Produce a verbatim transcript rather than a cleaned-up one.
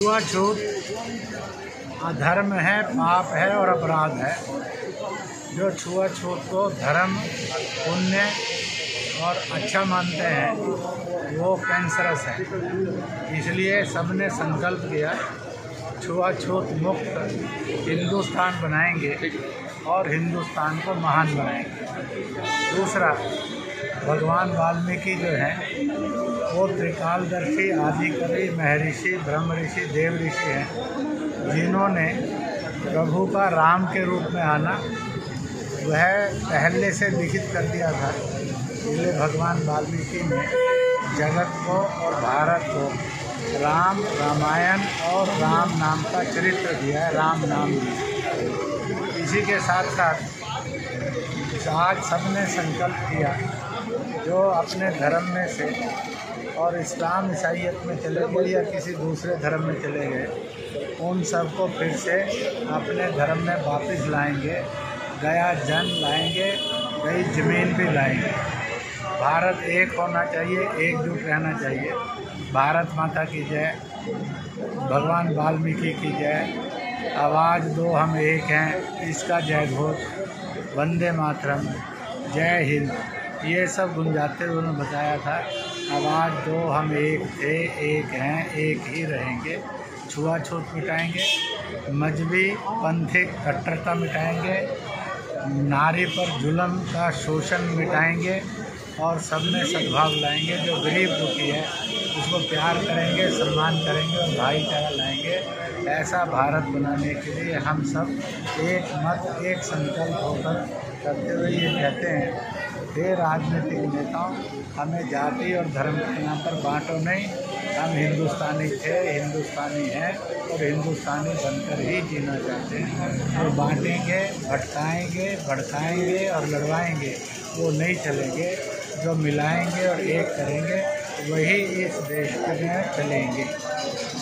छूआछूत अधर्म है, पाप है और अपराध है। जो छुआछूत को धर्म, पुण्य और अच्छा मानते हैं वो कैंसरस है। इसलिए सबने संकल्प किया छुआछूत मुक्त हिंदुस्तान बनाएंगे और हिंदुस्तान को महान बनाएंगे। दूसरा, भगवान वाल्मीकि जो हैं वो त्रिकालदर्शी, आदिकवि, महर्षि, ब्रह्म ऋषि, देव ऋषि हैं, जिन्होंने प्रभु का राम के रूप में आना वह पहले से लिखित कर दिया था। इसलिए भगवान वाल्मीकि ने जगत को और भारत को राम, रामायण और राम नाम का चरित्र दिया है, राम नाम दिया। इसी के साथ साथ आज सबने संकल्प किया जो अपने धर्म में से और इस्लाम, ईसाईयत में चले गए या किसी दूसरे धर्म में चले गए, उन सबको फिर से अपने धर्म में वापस लाएंगे। गया जन लाएंगे, गई ज़मीन भी लाएंगे। भारत एक होना चाहिए, एकजुट रहना चाहिए। भारत माता की जय, भगवान वाल्मीकि की जय। आवाज़ दो हम एक हैं, इसका जय घोष, वंदे मातरम, जय हिंद, ये सब गुंजाते हुए उन्होंने बताया था। आवाज़ दो हम एक थे, एक हैं, एक ही रहेंगे। छुआछूत मिटाएंगे, मजहबी पंथिक कट्टरता मिटाएंगे, नारी पर जुल्म का शोषण मिटाएंगे और सब में सद्भाव लाएंगे। जो गरीब दुखी है उसको प्यार करेंगे, सम्मान करेंगे और भाईचारा लाएंगे। ऐसा भारत बनाने के लिए हम सब एक मत, एक संकल्प होकर करते हुए ये कहते हैं, हे राजनीतिक नेताओं, हमें जाति और धर्म के नाम पर बांटो नहीं। हम हिंदुस्तानी थे, हिंदुस्तानी हैं और हिंदुस्तानी बनकर ही जीना चाहते हैं। जो बांटेंगे, भटकाएंगे, भड़काएंगे और लड़वाएंगे वो नहीं चलेंगे। जो मिलाएंगे और एक करेंगे वही इस देश में चलेंगे।